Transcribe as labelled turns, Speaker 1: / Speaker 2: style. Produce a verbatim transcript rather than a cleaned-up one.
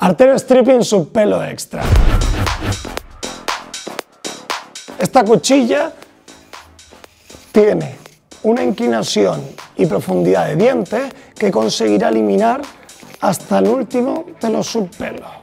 Speaker 1: Artero Stripping Subpelo Extra. Esta cuchilla tiene una inclinación y profundidad de dientes que conseguirá eliminar hasta el último de los subpelos.